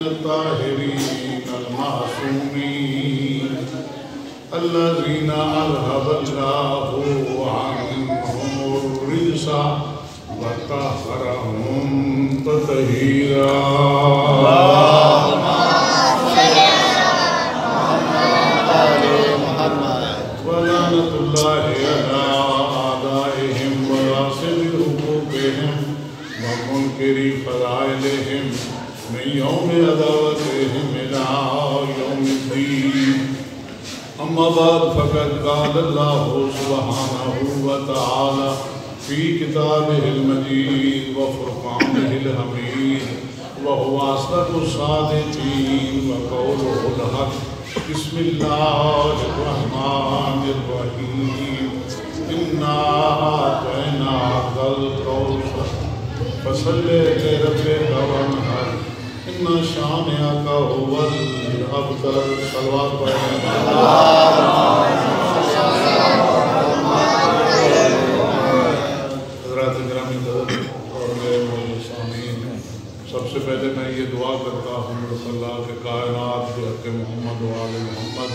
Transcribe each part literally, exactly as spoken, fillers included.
الطاهرين المعصومين الذين أذهب الله عنهم الرجس وطهرهم تطهيرا. ولعنة الله على أعدائهم وغاصب حقوقهم ومنكر فضائلهم من يوم عداوتهم إلى يوم الدين. أما بعد فقد قال الله سبحانه وتعالى في كتابه المجيد وفرقانه الحميد وهو أصدق الصادقين وقوله الحق. بسم الله الرحمن الرحيم. إنا أعطيناك الكوثر فصل لربك وانحر إن شانئك هو الأبتر. صلوات پڑھیں. حضرات گرامی قدر اور میرے موجود سامعین، سب سے پہلے میں یہ دعا کرتا ہوں رسول اللہ کے کائنات کے حق محمد و آل محمد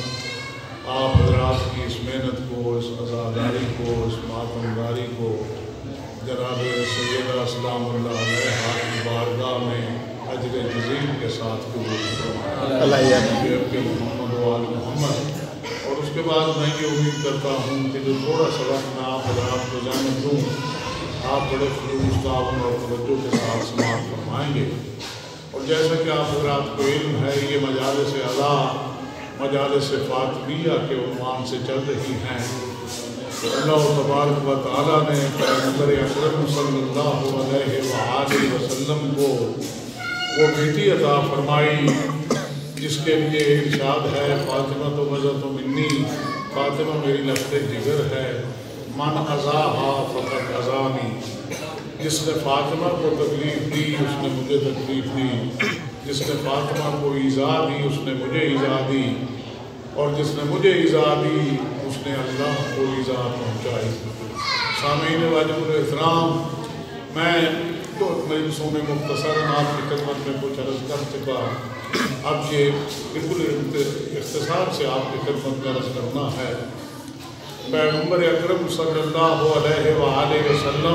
آپ حضرات کی اس محنت کو، اس عزاداری کو، اس ماتمداری کو جناب سیدہ سلام اللہ علیہ کی بارگاہ میں اجر جزیل کے ساتھ قبول فرمائے محمد و آل محمد. اور اس کے بعد میں یہ امید کرتا ہوں کہ جو تھوڑا سا وقت میں آپ حضرات کو جانب دوں، آپ بڑے خلوص تعاون اور توجہ کے ساتھ سماعت فرمائیں گے. اور جیسا کہ آپ حضرات کو علم ہے، یہ مجالس اعلیٰ مجالس فاطمیہ کے عنوان سے چل رہی ہیں. اللہ تبارک و تعالیٰ نے پیغمبر اکرم صلی اللہ علیہ وآلہ وسلم کو وہ بیٹی عطا فرمائی جس کے لیے ارشاد ہے فاطمہ تو وجہ منی، فاطمہ میری لفظ جگر ہے. من عزاہا فقط عزانی، جس نے فاطمہ کو تکلیف دی اس نے مجھے تکلیف دی، جس نے فاطمہ کو ایذا دی اس نے مجھے ایذا دی، اور جس نے مجھے ایذا دی اس نے اللہ کو ایذا پہنچائی. سامعین واجب الاحترام، میں دو مجلسوں میں مختصر آپ کی خدمت میں کچھ عرض کر چکا. اب یہ بالکل اختصار سے آپ کی خدمت میں عرض کرنا ہے. پیغمبر اکرم صلی اللہ علیہ وآلہ وسلم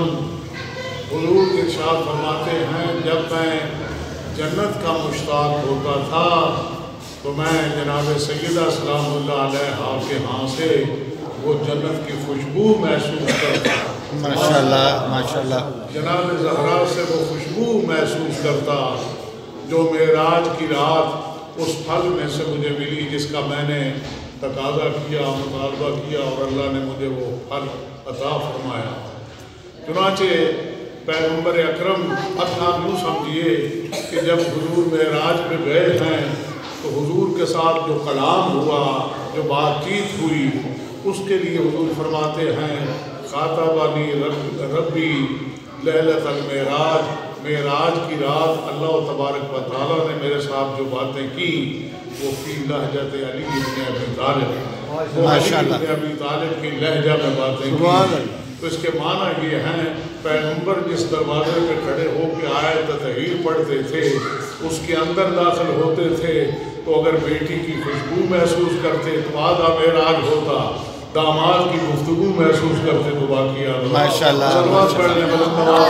حضور ارشاد فرماتے ہیں جب میں جنت کا مشتاق ہوتا تھا تو میں جناب سیدہ سلام اللہ علیہ کے ہاں سے وہ جنت کی خوشبو محسوس کرتا. ماشاءاللہ ماشاءاللہ. جناب زہرا سے وہ خوشبو محسوس کرتا جو معراج کی رات اس پھل میں سے مجھے ملی جس کا میں نے تقاضا کیا، مطالبہ کیا اور اللہ نے مجھے وہ پھل عطا فرمایا. چنانچہ پیغمبر اکرم اب آپ یوں سمجھیے کہ جب حضور معراج پہ گئے ہیں تو حضور کے ساتھ جو کلام ہوا، جو بات چیت ہوئی، اس کے لیے حضور فرماتے ہیں خاطبانی ربی لیلۃ المعراج، معراج کی رات اللہ تبارک و تعالیٰ نے میرے ساتھ جو باتیں کی وہ فی لہجت علی بن ابی طالب، وہ علی بن ابی طالب کی لہجہ میں باتیں کی. تو اس کے معنی یہ ہیں پیغمبر جس دروازے پہ کھڑے ہو کے آیت تطہیر پڑھتے تھے اس کے اندر داخل ہوتے تھے تو اگر بیٹی کی خوشبو محسوس کرتے تو آدھا معراج ہوتا، داماد کی گفتگو محسوس کرتے تو باقی آدھا. ماشاءاللہ. سلوات پڑھنے بلند آواز.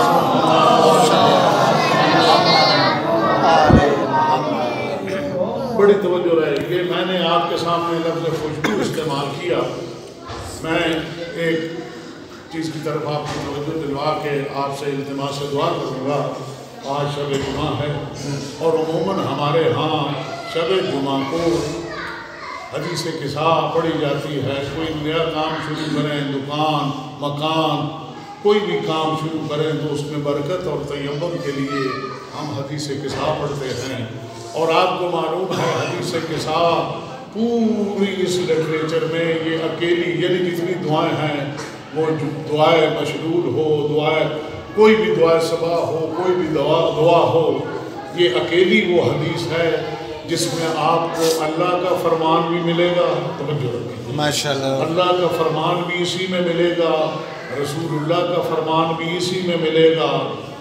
بڑی توجہ رہے گی. میں نے آپ کے سامنے لفظ خوشبو استعمال کیا. میں ایک چیز کی طرف آپ کی توجہ دلوا کے آپ سے التماس سے دعا کروں گا. آج شب جمعہ ہے اور عموماً ہمارے ہاں شب جمعہ کو حدیث قصہ پڑھی جاتی ہے. کوئی نیا کام شروع کریں، دکان، مکان، کوئی بھی کام شروع کریں تو اس میں برکت اور تیمم کے لیے ہم حدیث قصہ پڑھتے ہیں. اور آپ کو معلوم ہے حدیث قصہ پوری اس لٹریچر میں یہ اکیلی، یعنی جتنی دعائیں ہیں وہ دعائیں مشلول ہو، دعائیں کوئی بھی دعائیں صبح ہو، کوئی بھی دعا دعا ہو، یہ اکیلی وہ حدیث ہے جس میں آپ کو اللہ کا فرمان بھی ملے گا. توجہ رکھیں ماشاءاللہ. اللہ کا فرمان بھی اسی میں ملے گا، رسول اللہ کا فرمان بھی اسی میں ملے گا.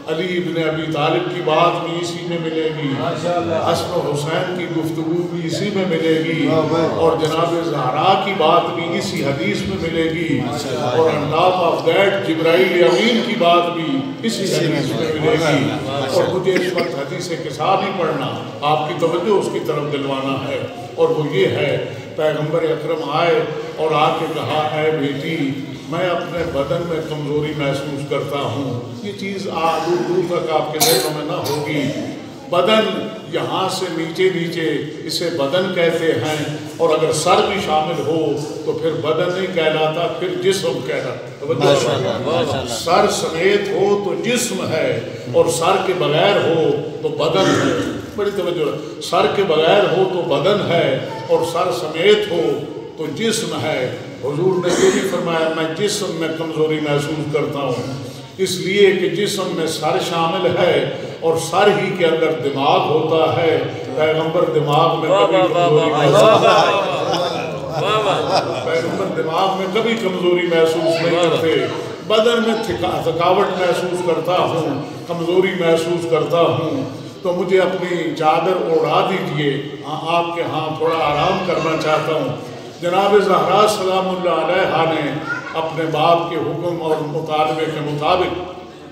علی ابن ابی طالب کی بات بھی اسی میں ملے گی، حسن و حسین کی گفتگو بھی اسی میں ملے گی، اور جناب زہرا کی بات بھی اسی حدیث میں ملے گی، اور on top of that جبرائیل امین کی بات بھی اسی حدیث میں ملے گی۔ اور مجھے اس وقت حدیث قصہ نہیں پڑھنا، آپ کی توجہ اس کی طرف دلوانا ہے، اور وہ یہ ہے پیغمبر اکرم آئے اور آ کے کہا اے بیٹی میں اپنے بدن میں کمزوری محسوس کرتا ہوں۔ یہ چیز آ دور دور تک آپ کے ذہنوں میں نہ ہوگی۔ بدن یہاں سے نیچے نیچے اسے بدن کہتے ہیں، اور اگر سر بھی شامل ہو تو پھر بدن نہیں کہلاتا، پھر جسم کہلاتا۔ سر سمیت ہو تو جسم ہے، اور سر کے بغیر ہو تو بدن ہے۔ بڑی توجہ، سر کے بغیر ہو تو بدن ہے، اور سر سمیت ہو تو جسم ہے۔ حضور نے یہ بھی فرمایا میں جسم میں کمزوری محسوس کرتا ہوں، اس لیے کہ جسم میں سر شامل ہے، اور سر ہی کے اندر دماغ ہوتا ہے۔ پیغمبر دماغ میں کبھی کمزوری محسوس پیغمبر دماغ میں کبھی کمزوری محسوس نہیں کرتے۔ بدن میں تھکاوٹ محسوس کرتا ہوں، کمزوری محسوس کرتا ہوں، تو مجھے اپنی چادر اوڑھا دیجئے، آپ کے ہاں تھوڑا آرام کرنا چاہتا ہوں۔ جناب زہرا سلام اللہ علیہا نے اپنے باپ کے حکم اور مطالبے کے مطابق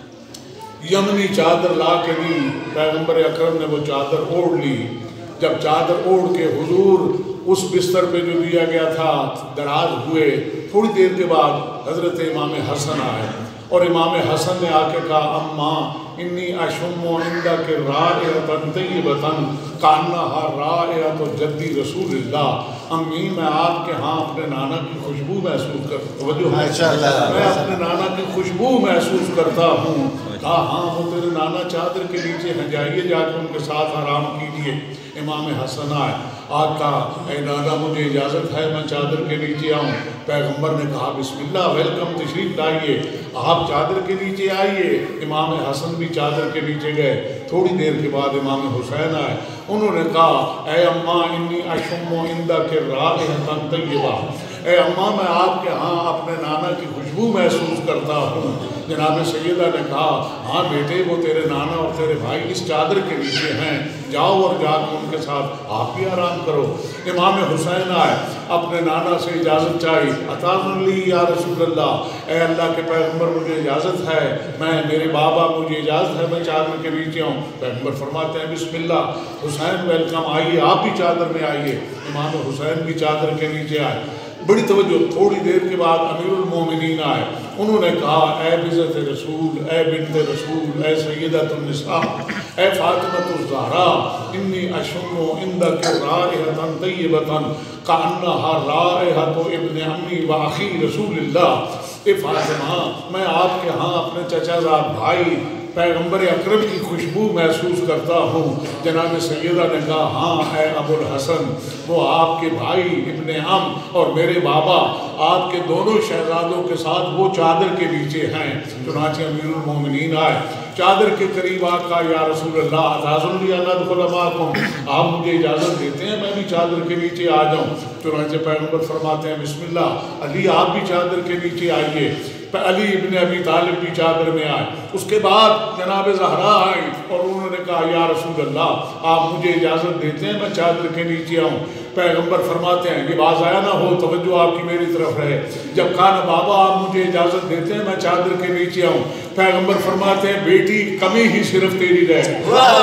یمنی چادر لا کے دی۔ پیغمبر اکرم نے وہ چادر اوڑھ لی۔ جب چادر اوڑھ کے حضور اس بستر پہ جو دیا گیا تھا دراز ہوئے، تھوڑی دیر کے بعد حضرت امام حسن آئے، اور امام حسن نے آ کے کہا اماں انی اشم عندک رائحۃ طیبۃ کانہا رائحۃ جدی رسول اللہ۔ امی میں آپ کے ہاں اپنے نانا کی خوشبو محسوس کرتا ہوں، میں اپنے نانا کی خوشبو محسوس کرتا ہوں۔ کہا ہاں وہ تیرے نانا چادر کے نیچے ہیں، جائیے جا کے ان کے ساتھ آرام کیجیے۔ امام حسن آئے، آج کہا اے نانا مجھے اجازت ہے میں چادر کے نیچے آؤں۔ پیغمبر نے کہا بسم اللہ، ویلکم، تشریف لائیے، آپ چادر کے نیچے آئیے۔ امام حسن بھی چادر کے نیچے گئے۔ تھوڑی دیر کے بعد امام حسین آئے، انہوں نے کہا اے اماں انی اشم عندک رائحۃ طیبہ، اے اماں میں آپ کے ہاں اپنے نانا کی خوشبو محسوس کرتا ہوں۔ جناب سیدہ نے کہا ہاں بیٹے وہ تیرے نانا اور تیرے بھائی اس چادر کے نیچے ہیں، جاؤ اور جا کے ان کے ساتھ آپ بھی آرام کرو۔ امام حسین آئے، اپنے نانا سے اجازت چاہی، اطاعن لی یا رسول اللہ، اے اللہ کے پیغمبر مجھے اجازت ہے، میں میرے بابا مجھے اجازت ہے میں چادر کے نیچے آؤں۔ پیغمبر فرماتے ہیں بسم اللہ، حسین ویلکم، آئیے آپ بھی چادر میں آئیے۔ امام حسین بھی چادر کے نیچے آئے۔ بڑی توجہ، تھوڑی دیر کے بعد امیر المومنین آئے، انہوں نے کہا اے بنت رسول، اے بنت رسول، اے سیدۃ النساء، اے فاطمۃ الزہرا، انی اشم عندک رائحۃ طیبۃ کانہا رائحۃ ابن عمی و اخی رسول اللہ۔ اے فاطمہ میں آپ کے ہاں اپنے چچا زاد بھائی پیغمبر اکرم کی خوشبو محسوس کرتا ہوں۔ جناب سیدہ نے کہا ہاں اے ابو الحسن، وہ آپ کے بھائی ابن عم اور میرے بابا آپ کے دونوں شہزادوں کے ساتھ وہ چادر کے نیچے ہیں۔ چنانچہ امیر المومنین آئے، چادر کے قریب آ کہا یا رسول اللہ اجازت لی ان ادخل معکم، آپ مجھے اجازت دیتے ہیں میں بھی چادر کے نیچے آ جاؤں؟ چنانچہ پیغمبر فرماتے ہیں بسم اللہ، علی آپ بھی چادر کے نیچے آئیے۔ علی ابن ابی طالب بھی چادر میں آئے۔ اس کے بعد جناب زہرا آئی اور انہوں نے کہا یا رسول اللہ آپ مجھے اجازت دیتے ہیں میں چادر کے نیچے آؤں؟ پیغمبر فرماتے ہیں یہ باز آیا نہ ہو، توجہ آپ کی میری طرف رہے، جب کہا نا بابا آپ مجھے اجازت دیتے ہیں میں چادر کے نیچے آؤں؟ پیغمبر فرماتے ہیں بیٹی کمی ہی صرف تیری رہے،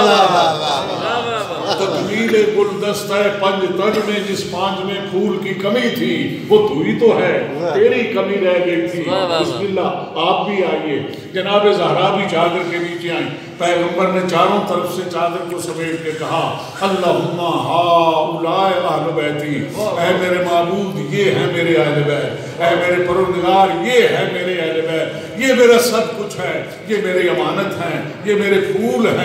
تکمیل گلدستہ پنج تن میں جس پانچ میں پھول کی کمی تھی وہ تو ہی تو ہے، تیری کمی رہ گئی تھی۔ بسم اللہ آپ بھی آئیے۔ جناب زہرا بھی چادر کے نیچے آئیں۔ پیغمبر نے چاروں طرف سے چادر کو سمیٹ کے کہا اللہم ہؤلاء اہل بیتی، اے میرے معبود یہ ہے میرے اہل بیت، اے میرے پروردگار یہ ہے میرے اہل بیت، یہ میرا سب کچھ ہے، یہ میری امانت ہیں، یہ میرے پھول ہیں،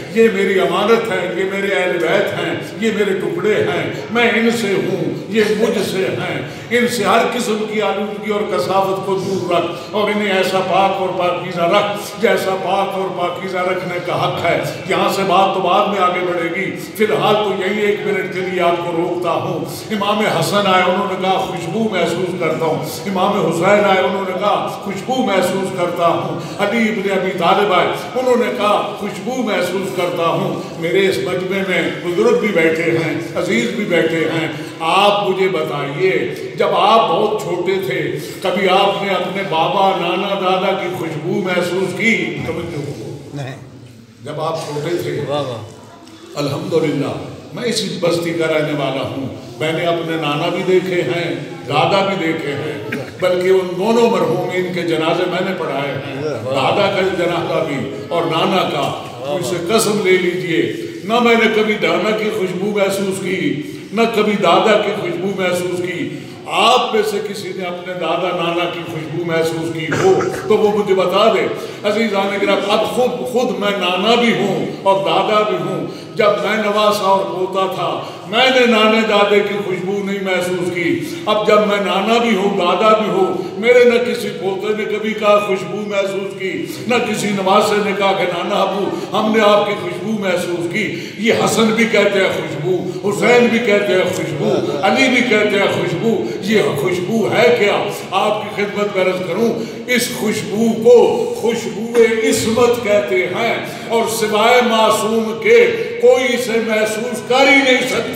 یہ میری امانت ہے، یہ میرے اہل بیت ہیں، یہ میرے ٹکڑے ہیں، میں ان سے ہوں، یہ مجھ سے ہیں، ان سے ہر قسم کی آلودگی اور کثافت کو دور رکھ اور انہیں ایسا پاک اور پاکیزہ رکھ جیسا پاک اور پاکیزہ رکھنے کا حق ہے۔ یہاں سے بات تو بعد میں آگے بڑھے گی، فی الحال تو یہی ایک منٹ کے لیے آپ کو روکتا ہوں۔ امام حسن آئے، انہوں نے کہا خوشبو محسوس کرتا ہوں۔ امام حسین آئے، انہوں نے کہا خوشبو محسوس کرتا ہوں۔ علی ابن ابی طالب آئے، انہوں نے کہا خوشبو محسوس کرتا ہوں۔ میرے اس مجمع میں بزرگ بھی بیٹھے ہیں، عزیز بھی بیٹھے ہیں، آپ مجھے بتائیے جب آپ بہت چھوٹے تھے کبھی آپ نے اپنے بابا نانا دادا کی خوشبو محسوس کی؟ نہیں۔ جب آپ چھوٹے تھے، الحمدللہ میں اسی بستی کا رہنے والا ہوں، میں نے اپنے نانا بھی دیکھے ہیں، دادا بھی دیکھے ہیں، بلکہ ان دونوں مرحومین کے جنازے میں نے پڑھائے ہیں، دادا کا جنازہ بھی اور نانا کا۔ مجھ سے قسم لے لیجئے نہ میں نے کبھی نانا کی خوشبو محسوس کی نہ کبھی دادا کی خوشبو محسوس کی۔ آپ میں سے کسی نے اپنے دادا نانا کی خوشبو محسوس کی ہو تو وہ مجھے بتا دے۔ عزیزان گرامی، اب خود خود میں نانا بھی ہوں اور دادا بھی ہوں۔ جب میں نواسا اور پوتا تھا میں نے نانے دادے کی خوشبو نہیں محسوس کی۔ اب جب میں نانا بھی ہوں دادا بھی ہوں، میرے نہ کسی پوتے نے کبھی کہا خوشبو محسوس کی، نہ کسی نواسے نے کہا کہ نانا ابو ہم نے آپ کی خوشبو محسوس کی۔ یہ حسن بھی کہتے ہیں خوشبو، حسین بھی کہتے ہیں خوشبو، علی بھی کہتے ہیں خوشبو۔ یہ خوشبو ہے کیا؟ آپ کی خدمت میں عرض کروں، اس خوشبو کو خوشبو عصمت کہتے ہیں، اور سوائے معصوم کے کوئی اسے محسوس کر ہی نہیں سکتا۔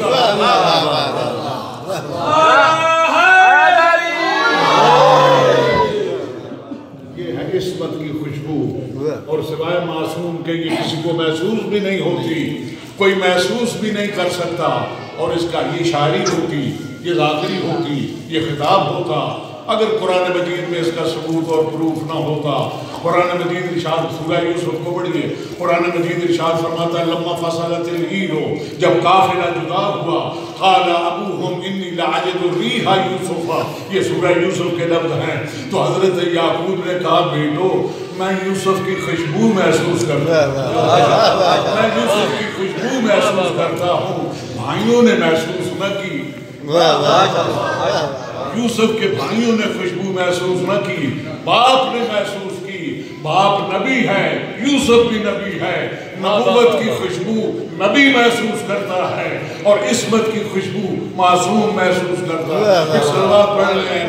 یہ ہے عصمت کی خوشبو، اور سوائے معصوم کے یہ کسی کو محسوس بھی نہیں ہوتی، کوئی محسوس بھی نہیں کر سکتا۔ اور اس کا یہ شاعری ہوتی، یہ ذاکری ہوتی، یہ خطاب ہوتا اگر قرآن مجید میں اس کا ثبوت اور پروف نہ ہوتا۔ قرآن مجید ارشاد سورہ یوسف کو پڑھیے، قرآن مجید ارشاد فرماتا ہے لما فصلت العیر، جب قافلہ جدا ہوا، قال ابوہم انی لعجد الریح یوسف، یہ سورہ یوسف کے لفظ ہیں۔ تو حضرت یعقوب نے کہا بیٹو میں یوسف کی خوشبو محسوس کرتا ہوں، میں یوسف کی خوشبو محسوس کرتا ہوں۔ بھائیوں نے محسوس نہ کی، یوسف کے بھائیوں نے خوشبو محسوس نہ کی، باپ نے محسوس کی۔ باپ نبی ہے، یوسف بھی نبی ہے۔ نبوت کی خوشبو نبی محسوس کرتا ہے اور عصمت کی خوشبو معصوم محسوس کرتا ہے۔ اس صلوات پڑھ لیں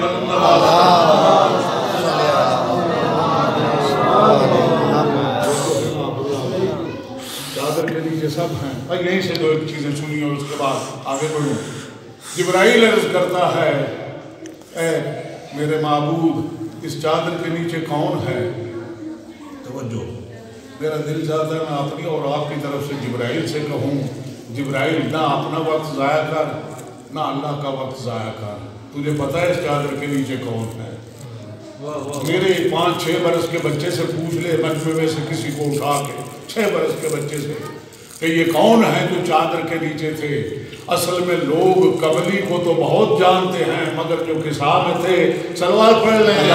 چادر کے نیچے سب ہیں۔ اور یہیں سے دو ایک چیزیں سنی اور اس کے بعد آگے بڑھوں۔ جبرائیل عرض کرتا ہے اے میرے معبود اس چادر کے نیچے کون ہے؟ توجہ، میرا دل چاہتا ہے میں اپنی اور آپ کی طرف سے جبرائیل سے کہوں جبرائیل نہ اپنا وقت ضائع کر نہ اللہ کا وقت ضائع کر، تجھے پتہ ہے اس چادر کے نیچے کون ہے؟ میرے پانچ چھ برس کے بچے سے پوچھ لے مجموعے میں سے کسی کو اٹھا کے، چھ برس کے بچے سے کہ یہ کون ہے جو چادر کے نیچے تھے؟ اصل میں لوگ قبلی کو تو بہت جانتے ہیں مگر جو قصہ میں تھے، صلوات پڑھ لیں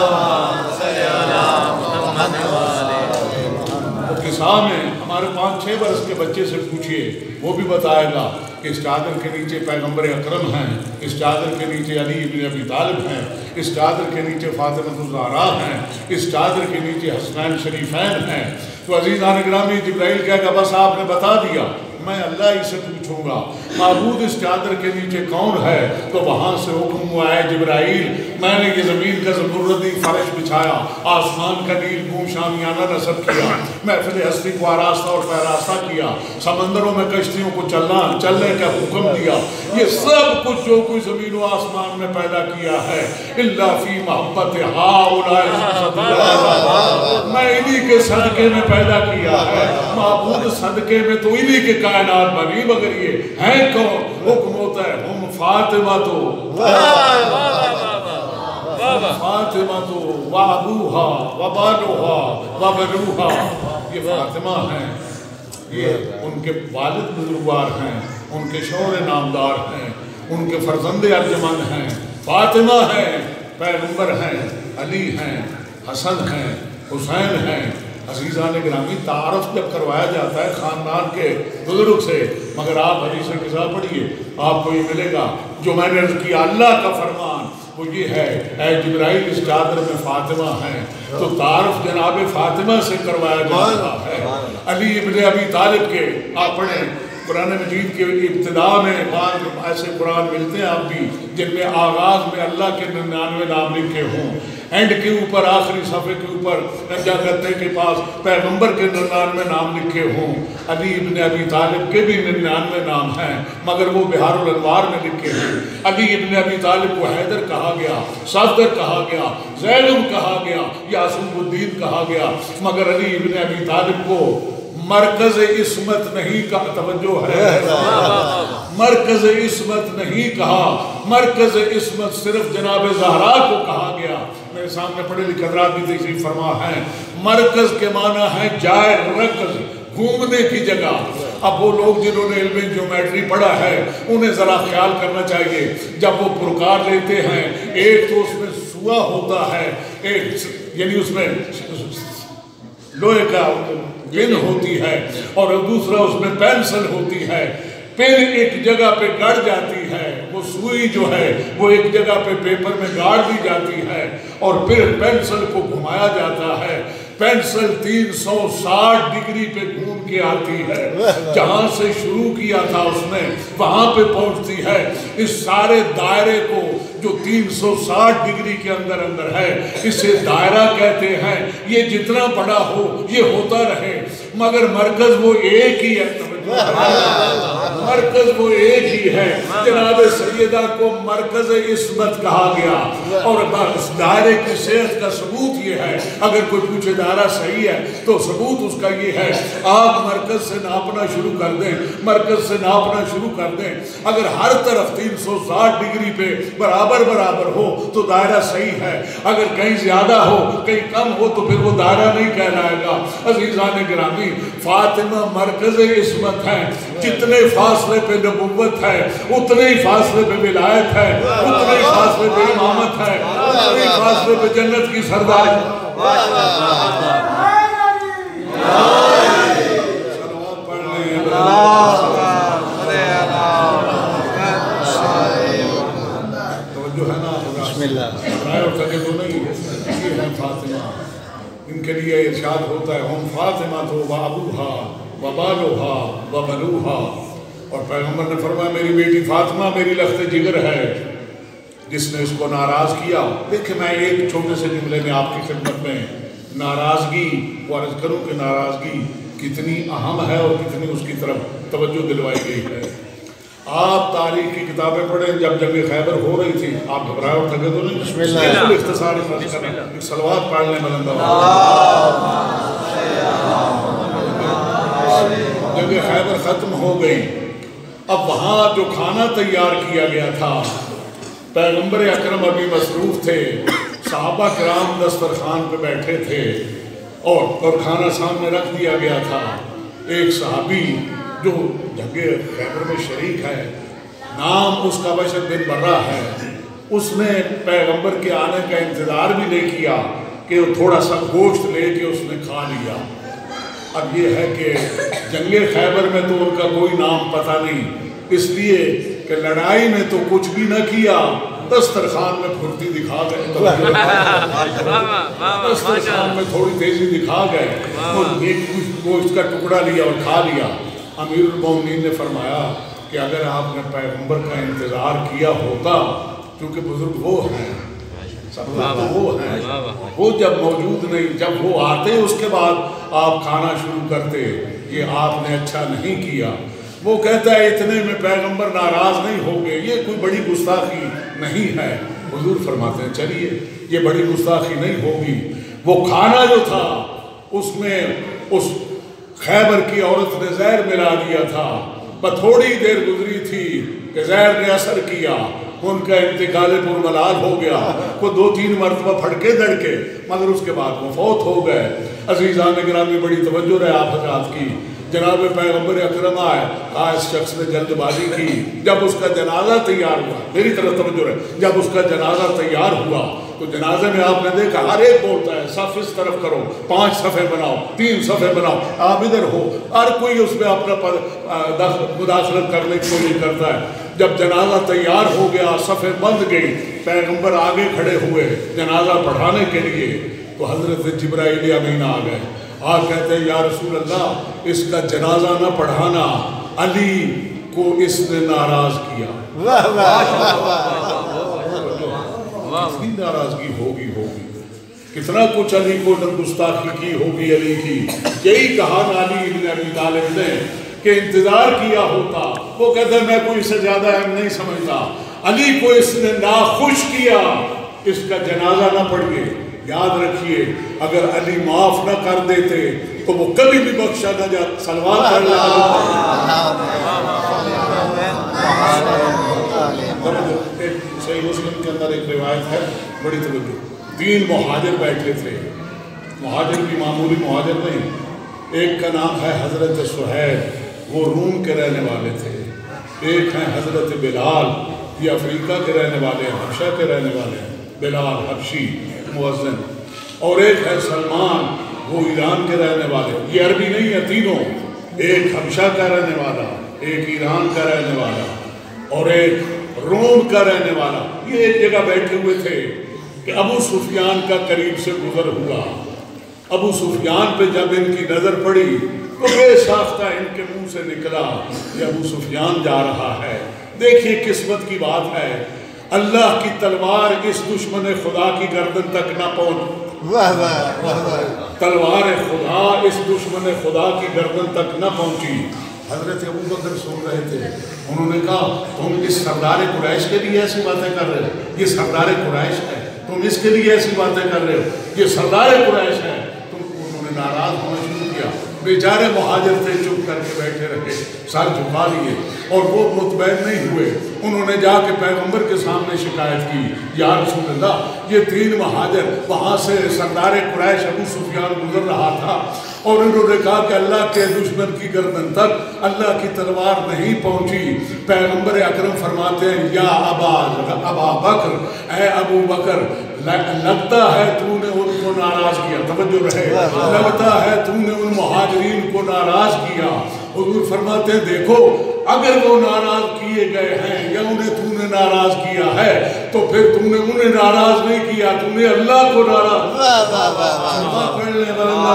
قصہ میں ہمارے پانچ چھ برس کے بچے سے پوچھئے، وہ بھی بتائے گا کہ اس چادر کے نیچے پیغمبر اکرم ہیں، اس چادر کے نیچے علی ابن ابی طالب ہیں، اس چادر کے نیچے فاطمہ الزہرا ہیں، اس چادر کے نیچے حسنین شریفین ہیں۔ تو عزیزان گرامی جبرائیل کہے گا بس آپ نے بتا دیا، میں اللہ ہی سے پوچھوں گا معبود اس چادر کے نیچے کون ہے؟ تو وہاں سے حکم ہوا ہے جبرائیل میں نے یہ زمین کا زمردی فرش بچھایا، آسمان کا نیل بوم شامیانہ نصب کیا، محفل ہستی کو آراستہ اور پیراستہ کیا، سمندروں میں کشتیوں کو چلنا چلنے کا حکم دیا۔ یہ سب کچھ جو کوئی زمین و آسمان میں پیدا کیا ہے الا فی محبت ہؤلاء، میں انہی کے صدقے میں پیدا کیا ہے۔ معبود صدقے میں تو انہی کے کائنات بنی، مگر یہ ہیں کون؟ حکم ہوتا ہے ہم فاطمہ تو فاطمہ تو وابوہا وبانوہا وبنوہا، یہ فاطمہ ہیں، یہ ان کے والد بزرگوار ہیں، ان کے شوہر نامدار ہیں، ان کے فرزند ارجمند ہیں، فاطمہ ہیں، پیغمبر ہیں، علی ہیں، حسن ہیں، حسین ہیں، عزیزان گرامی تعارف جب کروایا جاتا ہے خاندان کے بزرگ سے، مگر آپ حدیث قصہ پڑھیے آپ کو یہ ملے گا جو میں نے عرض کیا اللہ کا فرمان وہ یہ ہے اے جبرائیل اس چادر میں فاطمہ ہیں، تو تعارف جناب فاطمہ سے کروایا جاتا ہے۔ علی ابن ابی طالب کے آپ پڑھیں قرآن مجید کے ابتدا میں بعض ایسے قرآن ملتے ہیں آپ بھی جن میں آغاز میں اللہ کے ننانوے نام لکھے ہوں، اینڈ کے اوپر آخری صفحے کے اوپر نجا کرتے کے پاس پیغمبر کے ننانوے نام لکھے ہوں۔ علی ابن ابی طالب کے بھی ننانوے نام ہیں مگر وہ بہار الانوار میں لکھے ہیں۔ علی ابن ابی طالب کو حیدر کہا گیا، صفدر کہا گیا، زینب کہا گیا، یاسین الدین کہا گیا، مگر علی ابن ابی طالب کو مرکز عصمت نہیں کہا، توجہ ہے، مرکز عصمت نہیں کہا، مرکز عصمت صرف جناب زہرا کو کہا گیا۔ میرے سامنے پڑھے لکھے حضرات بھی تشریف فرما ہے، مرکز کے معنی ہے جائے رکز، گھومنے کی جگہ۔ اب وہ لوگ جنہوں نے علم جیومیٹری پڑھا ہے انہیں ذرا خیال کرنا چاہیے، جب وہ پرکار لیتے ہیں ایک تو اس میں سوا ہوتا ہے، ایک یعنی اس میں لوہے کا پن ہوتی ہے اور دوسرا اس میں پینسل ہوتی ہے، پن ایک جگہ پہ گڑ جاتی ہے، وہ سوئی جو ہے وہ ایک جگہ پہ پیپر میں گاڑ دی جاتی ہے اور پھر پینسل کو گھمایا جاتا ہے۔ پینسل تین سو ساٹھ ڈگری پہ گھوم کے آتی ہے، جہاں سے شروع کیا تھا اس نے وہاں پہ پہنچتی ہے۔ اس سارے دائرے کو جو تین سو ساٹھ ڈگری کے اندر اندر ہے اسے دائرہ کہتے ہیں۔ یہ جتنا بڑا ہو یہ ہوتا رہے مگر مرکز وہ ایک ہی ہے، مرکز وہ ایک ہی ہے۔ جناب سیدہ کو مرکز عصمت کہا گیا اور اس دائرے کی صحت کا ثبوت یہ ہے، اگر کوئی پوچھے دائرہ صحیح ہے تو ثبوت اس کا یہ ہے آپ مرکز سے ناپنا شروع کر دیں، مرکز سے ناپنا شروع کر دیں، اگر ہر طرف تین سو ساٹھ ڈگری پہ برابر برابر ہو تو دائرہ صحیح ہے، اگر کہیں زیادہ ہو کہیں کم ہو تو پھر وہ دائرہ نہیں کہلائے گا۔ عزیزان گرامی فاطمہ مرکز عصمت ہے، جتنے فاصلے پہ نبوت ہے اتنے ہی فاصلے پہ ولایت ہے، اتنے ہی فاصلے پہ امامت ہے، اتنے ہی فاصلے پہ جنت کی سرداری ہے۔ توجہ ہے نا؟ بسم اللہ رائے اور تکے تو نہیں یہ ہے فاطمہ، ان کے لیے ارشاد ہوتا ہے ہم فاطمہ تو وابوہا وبالوہا وبلوہا، اور پیغمبر نے فرمایا میری بیٹی فاطمہ میری لخت جگر ہے، جس نے اس کو ناراض کیا۔ دیکھیں میں ایک چھوٹے سے جملے میں آپ کی خدمت میں ناراضگی عرض کروں کہ ناراضگی کتنی اہم ہے اور کتنی اس کی طرف توجہ دلوائی گئی ہے۔ آپ تاریخ کی کتابیں پڑھیں، جب جنگ خیبر ہو رہی تھی آپ گھبرائے اور تھکے تو نہیں، بسم اللہ بالکل اختصار خرچ کریں، ایک صلوات پڑھ لیں بلند جنگ خیبر ختم ہو گئی، اب وہاں جو کھانا تیار کیا گیا تھا پیغمبر اکرم ابھی مصروف تھے، صحابہ کرام دسترخوان پہ بیٹھے تھے اور اور کھانا سامنے رکھ دیا گیا تھا۔ ایک صحابی جو جنگ خیبر میں شریک ہے، نام اس کا بشر بن برہ ہے، اس نے پیغمبر کے آنے کا انتظار بھی نہیں کیا کہ وہ تھوڑا سا گوشت لے کے اس نے کھا لیا۔ اب یہ ہے کہ جنگ خیبر میں تو ان کا کوئی نام پتہ نہیں، اس لیے کہ لڑائی میں تو کچھ بھی نہ کیا، دسترخوان میں پھرتی دکھا گئے، دسترخوان میں تھوڑی تیزی دکھا گئے اور ایک گوشت کا ٹکڑا لیا اور کھا لیا۔ امیر المومنین نے فرمایا کہ اگر آپ نے پیغمبر کا انتظار کیا ہوتا، کیونکہ بزرگ وہ ہیں، وہ ہیں، وہ جب موجود نہیں، جب وہ آتے اس کے بعد آپ کھانا شروع کرتے، یہ آپ نے اچھا نہیں کیا۔ وہ کہتا ہے اتنے میں پیغمبر ناراض نہیں ہو گئے، یہ کوئی بڑی گستاخی نہیں ہے۔ حضور فرماتے ہیں چلیے یہ بڑی گستاخی نہیں ہوگی۔ وہ کھانا جو تھا اس میں اس خیبر کی عورت نے زہر ملا دیا تھا، بتھوڑی دیر گزری تھی کہ زہر نے اثر کیا، ان کا انتقال پرملال ہو گیا، وہ دو تین مرتبہ پھڑکے دڑکے مگر اس کے بعد وہ فوت ہو گئے۔ عزیزان گرامی بڑی توجہ رہے آپ حضرات کی، جناب پیغمبر اکرم آئے، آج اس شخص نے جلد بازی کی، جب اس کا جنازہ تیار ہوا، میری طرف توجہ رہے، جب اس کا جنازہ تیار ہوا تو جنازے میں آپ نے دیکھا ہر ایک بولتا ہے صف اس طرف کرو، پانچ صفحے بناؤ، تین صفحے بناؤ، آپ ادھر ہو، ہر کوئی اس میں اپنا مداخلت کرنے کی کوشش کرتا ہے۔ جب جنازہ تیار ہو گیا، صفحے بند گئی، پیغمبر آگے کھڑے ہوئے جنازہ پڑھانے کے لیے، تو حضرت جبرائیل امین آ گئے۔ آپ کہتے ہیں یا رسول اللہ اس کا جنازہ نہ پڑھانا، علی کو اس نے ناراض کیا۔ واہ واہ واہ کتنی ناراضگی ہوگی ہوگی کتنا کچھ علی کو گستاخی کی ہوگی علی کی۔ یہی کہا علی ابن ابی طالب نے کہ انتظار کیا ہوتا، وہ کہتا ہے میں کوئی سے زیادہ اہم نہیں سمجھتا، علی کو اس نے ناخوش کیا، اس کا جنازہ نہ پڑھیے۔ یاد رکھیے اگر علی معاف نہ کر دیتے تو وہ کبھی بھی بخشا نہ جاتا۔ سلوات پڑھ لیں۔ صحیح مسلم کے اندر ایک روایت ہے بڑی توجہ، تین مہاجر بیٹھے تھے، مہاجر بھی معمولی مہاجر نہیں، ایک کا نام ہے حضرت سہیل، وہ روم کے رہنے والے تھے، ایک ہیں حضرت بلال، یہ افریقہ کے رہنے والے ہیں، حبشہ کے رہنے والے ہیں، بلال حبشی مؤذن، اور ایک ہے سلمان، وہ ایران کے رہنے والے، یہ عربی نہیں ہے تینوں، ایک حبشہ کا رہنے والا، ایک ایران کا رہنے والا اور ایک روم کا رہنے والا۔ یہ ایک جگہ بیٹھے ہوئے تھے کہ ابو سفیان کا قریب سے گزر ہوا۔ ابو سفیان پہ جب ان کی نظر پڑی تو بے ساختہ ان کے منہ سے نکلا کہ ابو سفیان جا رہا ہے۔ دیکھیے قسمت کی بات ہے، اللہ کی تلوار اس دشمن خدا کی گردن تک نہ پہنچ، واہ واہ واہ تلوار خدا اس دشمن خدا کی گردن تک نہ پہنچی۔ حضرت ابو بکر سن رہے تھے، انہوں نے کہا تم اس سردار قریش کے لیے ایسی باتیں کر رہے ہو، یہ سردار قریش ہے، تم اس کے لیے ایسی باتیں کر رہے ہو، یہ سردار قریش ہے۔ تم انہوں نے ناراض ہونا شروع کیا، بیچارے مہاجر تھے چپ کر کے بیٹھے رہے، سر جھکا لیے، اور وہ مطمئن نہیں ہوئے۔ انہوں نے جا کے پیغمبر کے سامنے شکایت کی، یا رسول اللہ یہ تین مہاجر وہاں سے سردار قریش ابو سفیان گزر رہا تھا، اور انہوں نے کہا کہ اللہ کے دشمن کی گردن تک اللہ کی تلوار نہیں پہنچی۔ پیغمبر اکرم فرماتے ہیں یا ابا ابا بکر، اے ابو بکر، لگتا ہے تو نے ان کو ناراض کیا، توجہ رہے، لگتا ہے تو نے ان مہاجرین کو ناراض کیا۔ حضور فرماتے ہیں دیکھو اگر وہ ناراض کیے گئے ہیں یا انہیں تو نے ناراض کیا ہے تو پھر تو نے انہیں ناراض نہیں کیا، تو نے اللہ کو ناراض پڑھ لیں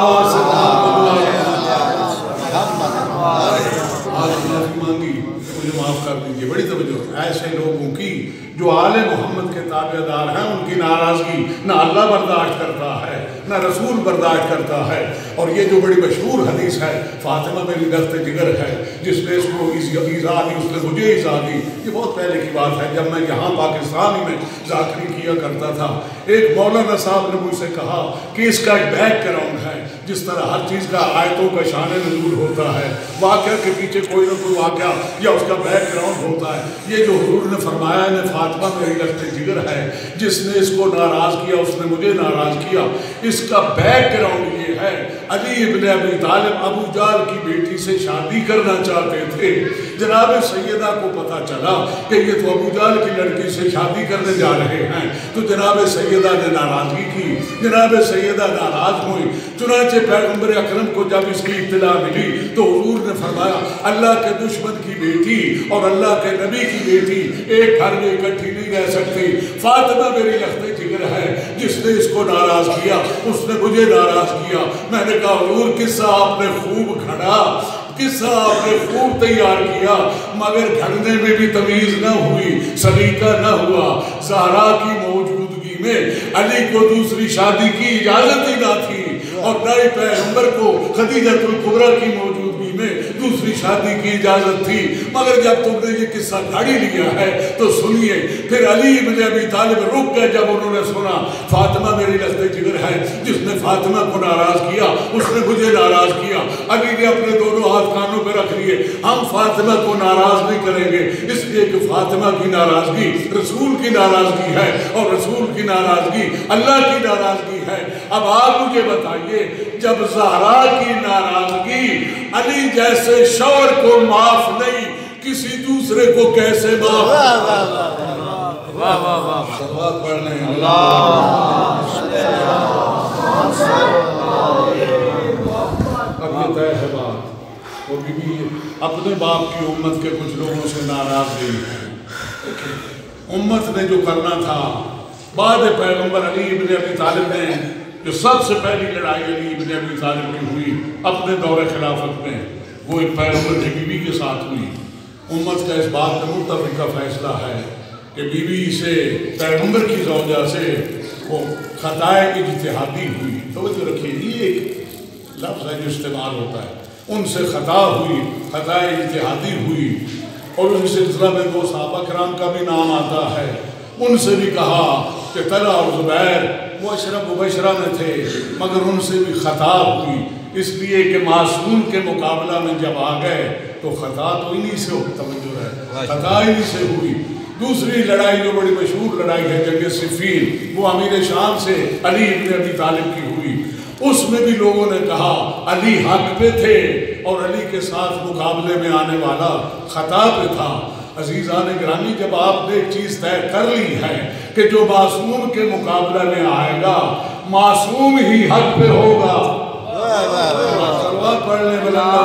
مانگی مجھے معاف کر دیجئے۔ بڑی توجہ، ایسے لوگوں کی جو آل محمد کے تابع دار ہیں ان کی ناراضگی نہ اللہ برداشت کرتا ہے نہ رسول برداشت کرتا ہے۔ اور یہ جو بڑی مشہور حدیث ہے فاطمہ میری دست جگر ہے، جس نے اس کو ایزا دی اس نے مجھے ایزا دی، یہ بہت پہلے کی بات ہے جب میں یہاں پاکستان میں ذاکری کیا کرتا تھا۔ ایک مولانا صاحب نے مجھ سے کہا کہ اس کا ایک بیک گراؤنڈ ہے، جس طرح ہر چیز کا آیتوں کا شان نزول ہوتا ہے، واقعہ کے پیچھے کوئی نہ کوئی واقعہ یا اس کا بیک گراؤنڈ ہوتا ہے۔ یہ جو حضور نے فرمایا ہے فاطمہ میری لخت جگر ہے، جس نے اس کو ناراض کیا اس نے مجھے ناراض کیا، اس کا بیک گراؤنڈ یہ ہے علی ابن ابی طالب ابو جہل کی بیٹی سے شادی کرنا چاہتے تھے۔ جناب سیدہ کو پتا چلا کہ یہ تو ابو جہل کی لڑکی سے شادی کرنے جا رہے ہیں، تو جناب سیدہ نے ناراضگی کی، جناب سیدہ ناراض ہوئی۔ چنانچہ پیغمبر اکرم کو جب اس کی اطلاع ملی تو حضور نے فرمایا اللہ کے دشمن کی بیٹی اور اللہ کے نبی کی بیٹی ایک گھر میں اکٹھی نہیں رہ سکتی۔ فاطمہ میری لخت جگر ہے، جس نے اس کو ناراض کیا اس نے مجھے ناراض کیا۔ میں نے کہا حضور قصہ آپ نے خوب گھڑا، قصہ آپ نے خوب تیار کیا، مگر گھڑنے میں بھی تمیز نہ ہوئی، سلیقہ نہ ہوا۔ زہرا کی موجودگی میں علی کو دوسری شادی کی اجازت ہی نہ تھی، اور نئے پیغمبر کو خدیجۃ الکبریٰ کی موجودگی میں دوسری شادی کی اجازت تھی۔ مگر جب تم نے یہ قصہ گھاڑی لیا ہے تو سنیے۔ پھر علی ابن ابی طالب رک گئے جب انہوں نے سنا فاطمہ میری لخت جگر ہے، جس نے فاطمہ کو ناراض کیا اس نے مجھے ناراض کیا۔ علی نے اپنے دونوں ہاتھ کانوں پہ رکھ لیے، ہم فاطمہ کو ناراض نہیں کریں گے، اس لیے کہ فاطمہ کی ناراضگی رسول کی ناراضگی ہے، اور رسول کی ناراضگی اللہ کی ناراضگی ہے۔ اب آپ مجھے بتائیے جب زہرا کی ناراضگی علی جیسے شوہر کو معاف نہیں کسی دوسرے کو کیسے معاف واہ واہ واہ صلوات پڑھ لیں اب یہ طے ہے بات وہ بی بی اپنے باپ کی امت کے کچھ لوگوں سے ناراض گئی ہے امت نے جو کرنا تھا بعد پیغمبر علی ابن ابی طالب نے جو سب سے پہلی لڑائی علی ابن ابی طالب کی ہوئی اپنے دور خلافت میں وہ ایک پیغمبر کی بیوی کے ساتھ ہوئی امت کا اس بات میں متفقہ فیصلہ ہے کہ بیوی سے پیغمبر کی زوجہ سے وہ خطائے اجتہادی ہوئی توجہ رکھیے یہ ایک لفظ ہے جو استعمال ہوتا ہے ان سے خطا ہوئی خطائے اجتہادی ہوئی اور اس سلسلہ میں دو صحابہ کرام کا بھی نام آتا ہے ان سے بھی کہا کہ طلحہ اور زبیر وہ عشرہ مبشرہ میں تھے مگر ان سے بھی خطا ہوئی اس لیے کہ معصوم کے مقابلہ میں جب آ گئے تو خطا تو انہی سے توجہ ہے خطا انہی سے ہوئی دوسری لڑائی جو بڑی مشہور لڑائی ہے جنگ صفین وہ امیر شام سے علی ابن ابی طالب کی ہوئی اس میں بھی لوگوں نے کہا علی حق پہ تھے اور علی کے ساتھ مقابلے میں آنے والا خطا پہ تھا عزیزان گرامی جب آپ نے ایک چیز طے کر لی ہے کہ جو معصوم کے مقابلہ میں آئے گا معصوم ہی حق پہ ہوگا صلوات پڑھ لیں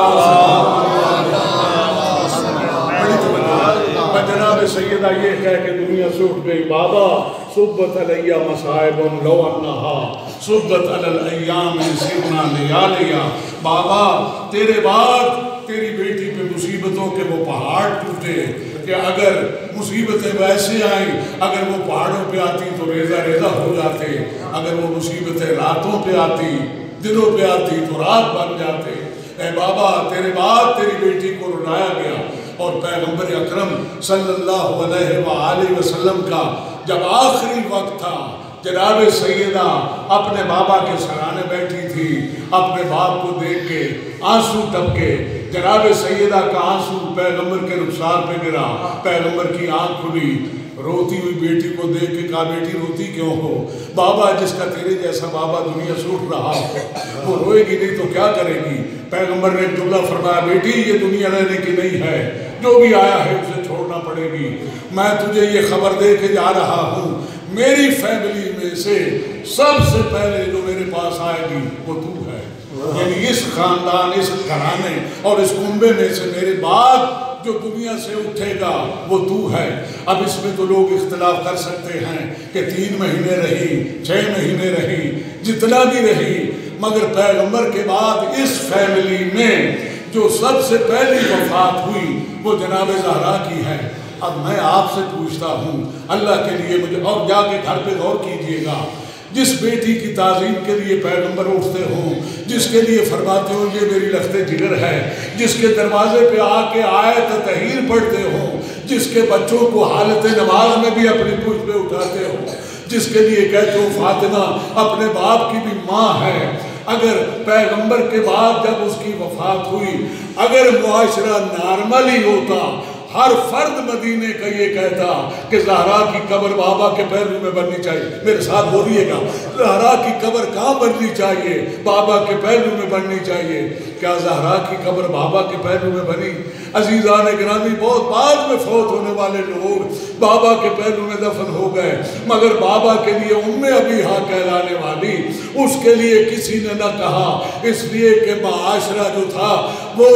جناب سیدہ یہ کہہ کہ دنیا سے اٹھ گئی بابا صبت علیہ مصائب لو انہا صبت علی الایام سرنا لیالیا بابا تیرے بعد تیری بیٹی پہ مصیبتوں کے وہ پہاڑ ٹوٹے کہ اگر مصیبتیں ویسے آئیں اگر وہ پہاڑوں پہ آتی تو ریزہ ریزہ ہو جاتے اگر وہ مصیبتیں راتوں پہ آتی دنوں پہ آتی تو رات بن جاتے اے بابا تیرے بعد تیری بیٹی کو رلایا گیا اور پیغمبر اکرم صلی اللہ علیہ وآلہ وسلم کا جب آخری وقت تھا جناب سیدہ اپنے بابا کے سرانے بیٹھی تھی اپنے باپ کو دیکھ کے آنسو ٹپکے جناب سیدہ کا آنسو پیغمبر کے رخسار پہ گرا پیغمبر کی آنکھ کھلی روتی ہوئی بیٹی کو دیکھ کے کہا بیٹی روتی کیوں ہو بابا جس کا تیرے جیسا بابا دنیا سے اٹھ رہا ہو وہ روئے گی نہیں تو کیا کرے گی پیغمبر نے جملہ فرمایا بیٹی یہ دنیا رہنے کی نہیں ہے جو بھی آیا ہے اسے چھوڑنا پڑے گی میں تجھے یہ خبر دے کے جا رہا ہوں میری فیملی میں سے سب سے پہلے جو میرے پاس آئے گی وہ تو ہے یعنی اس خاندان اس گھرانے اور اس کنبے میں سے میرے بعد جو دنیا سے اٹھے گا وہ تو ہے اب اس میں تو لوگ اختلاف کر سکتے ہیں کہ تین مہینے رہی چھ مہینے رہی جتنا بھی رہی مگر پیغمبر کے بعد اس فیملی میں جو سب سے پہلی وفات ہوئی وہ جناب زہرا کی ہے اب میں آپ سے پوچھتا ہوں اللہ کے لیے مجھے اور جا کے گھر پہ غور کیجئے گا جس بیٹی کی تعظیم کے لیے پیغمبر اٹھتے ہوں جس کے لیے فرماتے ہوں یہ میری لخت جگر ہے جس کے دروازے پہ آ کے آیت تطہیر پڑھتے ہوں جس کے بچوں کو حالت نماز میں بھی اپنی پشت پہ اٹھاتے ہوں جس کے لیے کہتے ہوں فاطمہ اپنے باپ کی بھی ماں ہے اگر پیغمبر کے بعد جب اس کی وفات ہوئی اگر معاشرہ نارمل ہی ہوتا ہر فرد مدینے کا یہ کہتا کہ زہرا کی قبر بابا کے پیروں میں بننی چاہیے میرے ساتھ بولیے گا زہرا کی قبر کہاں بننی چاہیے بابا کے پیروں میں بننی چاہیے کیا زہرا کی قبر بابا کے پیروں میں بنی عزیزان گرامی بہت بعد میں فوت ہونے والے لوگ بابا کے پیروں میں دفن ہو گئے مگر بابا کے لیے ام ابیہا کہلانے والی اس کے لیے کسی نے نہ کہا اس لیے کہ معاشرہ جو تھا وہ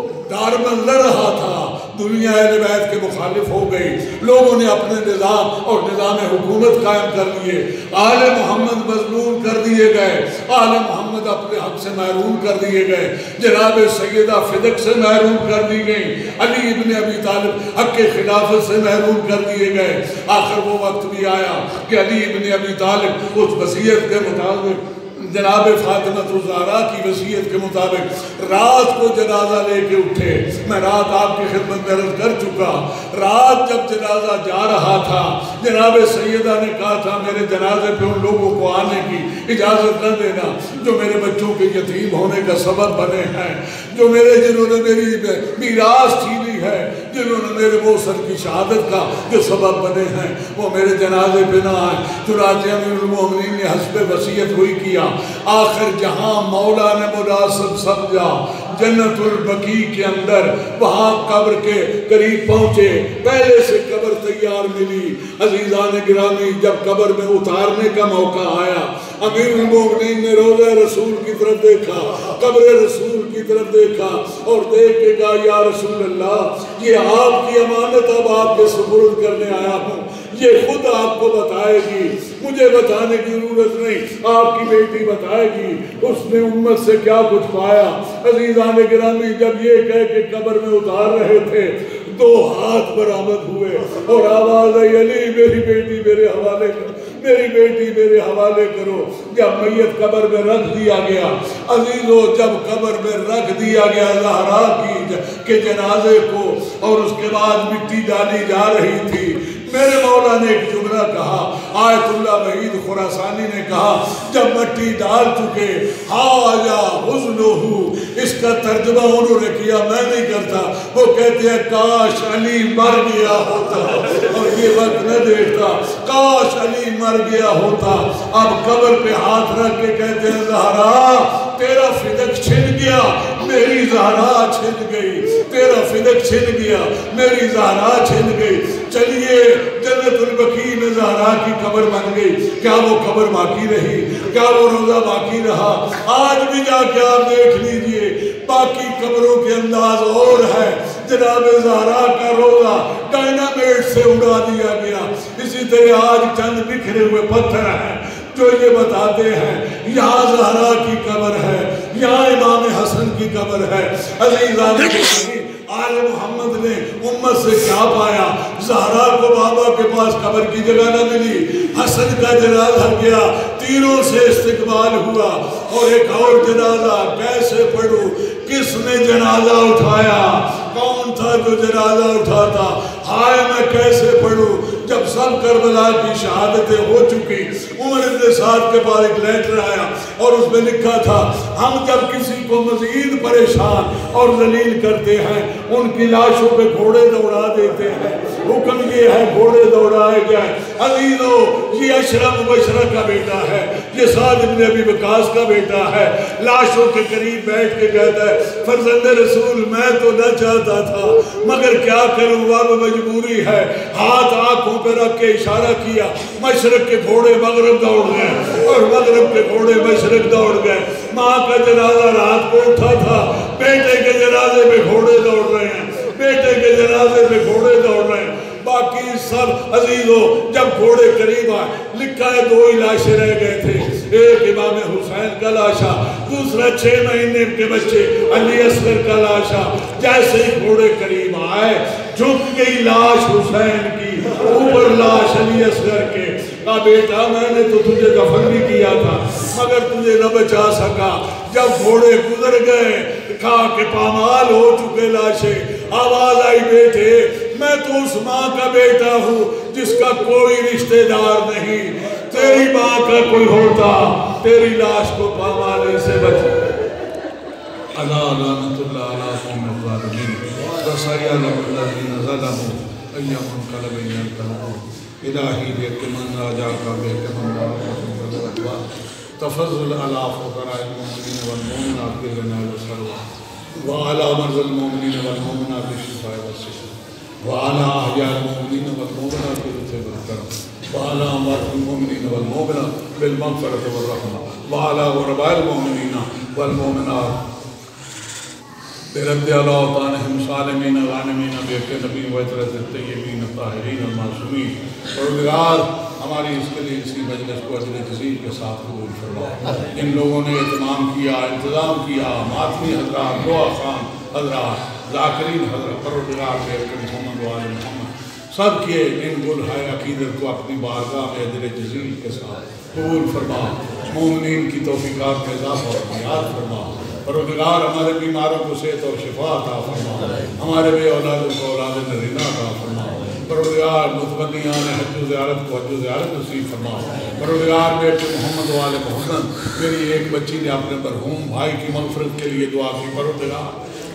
دارمن لڑ رہا تھا دنیا اہل بیت کے مخالف ہو گئی لوگوں نے اپنے نظام اور نظام حکومت قائم کر لیے آل محمد مظلوم کر دیے گئے آل محمد اپنے حق سے محروم کر دیے گئے جناب سیدہ فدق سے محروم کر دی گئی علی ابن ابی طالب حق کے خلافت سے محروم کر دیے گئے آخر وہ وقت بھی آیا کہ علی ابن ابی طالب اس وصیت کے مطابق جناب فاطمہ الزہرا کی وصیت کے مطابق رات کو جنازہ لے کے اٹھے میں رات آپ کی خدمت میں عرض کر چکا رات جب جنازہ جا رہا تھا جناب سیدہ نے کہا تھا میرے جنازے پہ ان لوگوں کو آنے کی اجازت نہ دینا جو میرے بچوں کے یتیم ہونے کا سبب بنے ہیں جو میرے جنہوں نے میری میراث چھینی ہے جنہوں نے میرے موسر کی شہادت کا جو سبب بنے ہیں وہ میرے جنازے پہ نہ آئیں چنانچہ امیر المومنین نے حسب وصیت ہوئی کیا آخر جہاں مولا نے مناسب سمجھا جنت البقیع کے اندر وہاں قبر کے قریب پہنچے، پہلے سے قبر تیار ملی۔ عزیزان گرامی جب قبر میں اتارنے کا موقع آیا، امیر المومنین نے روضہ رسول کی طرف دیکھا، قبر رسول کی طرف دیکھا اور دیکھ کے کہا یا رسول اللہ یہ آپ کی امانت اب آپ کے سپرد کرنے آیا ہوں، یہ خود آپ کو بتائے گی، مجھے بتانے کی ضرورت نہیں، آپ کی بیٹی بتائے گی اس نے امت سے کیا کچھ پایا۔ عزیزان گرامی جب یہ کہہ کے قبر میں اتار رہے تھے دو ہاتھ برآمد ہوئے اور آواز آئی علی میری بیٹی میرے حوالے کر، میری بیٹی میرے حوالے کرو۔ جب میت قبر میں رکھ دیا گیا عزیزو، جب قبر میں رکھ دیا گیا زہرا کی کے جنازے کو اور اس کے بعد مٹی ڈالی جا رہی تھی، میرے مولا نے ایک جملہ کہا، آیت اللہ وحید خراسانی نے کہا جب مٹی ڈال چکے ہاجا حزنہو، اس کا ترجمہ انہوں نے کیا، میں نہیں کرتا، وہ کہتے ہیں کاش علی مر گیا ہوتا اور یہ وقت نہ دیکھتا، کاش علی مر گیا ہوتا۔ اب قبر پہ ہاتھ رکھ کے کہتے ہیں زہرا تیرا فدق چھن گیا، میری زہرا چھن گئی، تیرا فدق چھن گیا، میری زہرا چھن گئی۔ چلیے جنت البقیع میں زہرا کی قبر بن گئی، کیا وہ قبر باقی رہی؟ کیا وہ روضہ باقی رہا؟ آج بھی جا کے آپ دیکھ لیجئے باقی قبروں کے انداز اور ہے۔ جناب زہرا کا روضہ ڈائنامیٹ سے اڑا دیا گیا، اسی طرح آج چند بکھرے ہوئے پتھر ہیں جو یہ بتاتے ہیں یہاں زہرا کی قبر ہے، یہاں امام حسن کی قبر ہے۔ عزیزان گرامی آل محمد نے امت سے کیا پایا؟ زہرا کو بابا کے پاس قبر کی جگہ نہ ملی، حسن کا جنازہ گیا، تیروں سے استقبال ہوا، اور ایک اور جنازہ کیسے پڑھوں؟ کس نے جنازہ اٹھایا؟ کون تھا جو جنازہ اٹھاتا؟ ہائے میں کیسے پڑھوں؟ جب سب کربلا کی شہادتیں ہو چکی، عمر ابن سعد کے پاس ایک لیٹر آیا اور اس میں لکھا تھا ہم جب کسی کو مزید پریشان اور ذلیل کرتے ہیں ان کی لاشوں پہ گھوڑے دوڑا دیتے ہیں، حکم یہ ہے گھوڑے دوڑائے جائیں۔ عزیزو یہ عشرہ مبشرہ کا بیٹا ہے، یہ سعد ابن ابی وقاص کا بیٹا ہے، لاشوں کے قریب بیٹھ کے کہتا ہے فرزند رسول میں تو نہ چاہتا تھا مگر کیا کروں اب مجبوری ہے۔ ہاتھ آنکھوں پہ رکھ کے اشارہ کیا، مشرق کے گھوڑے مغرب دوڑ گئے اور مغرب کے گھوڑے مشرق دوڑ گئے۔ ماں کا جنازہ رات کو اٹھا تھا، بیٹے کے جنازے میں گھوڑے دوڑ رہے ہیں، بیٹے کے جنازے میں گھوڑے دوڑ رہے ہیں۔ باقی سب عزیزو جب گھوڑے قریب آئے لکھا ہے دو ہی لاشیں رہ گئے تھے، ایک امام حسین کا لاشا، دوسرا چھ مہینے کے بچے علی اصغر کا لاشا۔ جیسے ہی گھوڑے قریب آئے جھک گئی لاش حسین کی، اوپر لاش علی اصغر کے۔ کہا بیٹا میں نے تو تجھے دفن بھی کیا تھا مگر تجھے نہ بچا سکا۔ جب گھوڑے گزر گئے کہا کہ پامال ہو چکے لاشیں، آواز آئی بیٹے میں تو اس ماں کا بیٹا ہوں جس کا کوئی رشتہ دار نہیں، تیری ماں کا کوئی ہوتا تیری لاش کو پامالے سے بچ۔ اللہ لعنت اللہ علیہ قوم الظالمین وسیع الذین ظلموا ایہم انقلب انقلبوا الہی بیتمن راجا کا بیتمن راجا تفضل علی فقراء المؤمنین والمؤمنات بالغناء والثروة وعلى مرضى المؤمنين والمؤمنات بالشفاء والشفاء وعلى أحياء المؤمنين والمؤمنات بالرفق والكرم وعلى أموات المؤمنين والمؤمنات بالمغفرة والرحمة وعلى غرباء المؤمنين والمؤمنات برد اللہ تعالیٰ سالمین غانمین بیت نبی ویترت الطیبین الطاہرین المعصومین۔ پروردگار ہماری اس کے لیے اسی مجلس کو اجر جزیل کے ساتھ قبول فرما۔ ان لوگوں نے اہتمام کیا، انتظام کیا، ماتمی حضرات، دعا خان حضرات، ذاکرین حضرات، پروردگار بیت محمد و آل محمد سب کے ان گلہائے عقیدت کو اپنی بارگاہ میں اجر جزیل کے ساتھ قبول فرما۔ مومنین کی توفیقات میں اضافہ فرمایات فرما۔ پروردگار ہمارے بیماروں کو صحت اور شفا عطا فرما، ہمارے بے اولادوں کو اولاد نرینہ عطا فرما۔ پروردگار متمنیان حج و زیارت کو حج و زیارت نصیب فرما۔ پروردگار بیٹے محمد و آل محمد، میری ایک بچی نے اپنے مرحوم بھائی کی مغفرت کے لیے دعا کی، پروردگار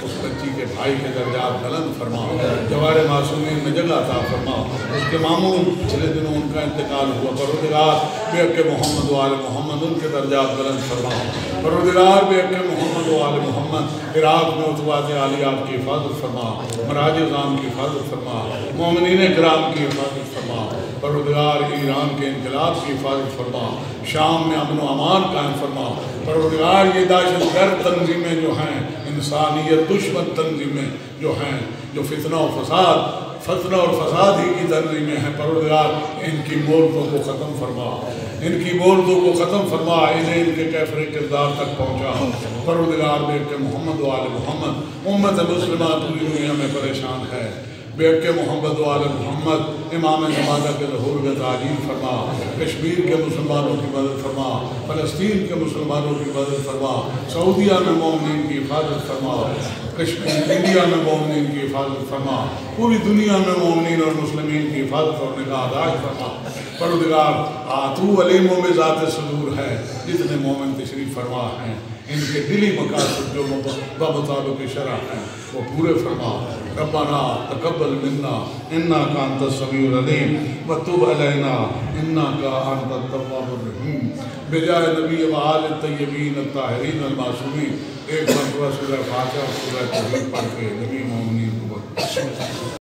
اس بچی کے بھائی کے درجات بلند فرما، جوار معصومین میں جگہ عطا فرما۔ اس کے مامون پچھلے دنوں ان کا انتقال ہوا، پروردگار بے حق محمد و آل محمد ان کے درجات بلند فرما۔ پروردگار بے حق محمد و آل محمد عراق میں عتبات عالیات کی حفاظت فرما، مراج عظام کی حفاظت فرما، مومنین کرام کی حفاظت فرما۔ پروردگار ایران کے انقلاب کی حفاظت فرما، شام میں امن و امان قائم فرما۔ پروردگار یہ دہشت گرد تنظیمیں جو ہیں، انسانیت دشمن تنظیمیں جو ہیں، جو فتنہ و فساد فتنہ اور فساد ہی کی تنظیمیں ہیں، پروردگار ان کی مورتوں کو ختم فرما، ان کی مورتوں کو ختم فرما، انہیں ان کے کیفر کردار تک پہنچا۔ پروردگار بے حق محمد و آل محمد امت مسلمہ پوری دنیا میں پریشان ہے، بے حق محمد و آل محمد امام زمانہ کے ظہور میں تعظیم فرما، کشمیر کے مسلمانوں کی مدد فرما، فلسطین کے مسلمانوں کی مدد فرما، سعودیہ میں مومنین کی حفاظت فرما، کشمیر انڈیا میں مومنین کی حفاظت فرما، پوری دنیا میں مومنین اور مسلمین کی حفاظت اور نگہداشت فرما۔ پروردگار تو علیم و ذات صدور ہے، جتنے مومن تشریف فرما ہیں ان کے دلی مقاصد جو بمطابق شرع ہیں وہ پورے فرما۔ ربنا تقبل منا انک انت السمیع العلیم وتب علینا انک انت التواب الرحیم۔ بجائے نبی و آل الطیبین الطاہرین المعصومین ایک مرتبہ سورہ فاتحہ اور سورہ توحید پڑھ کے نبی مومنین کو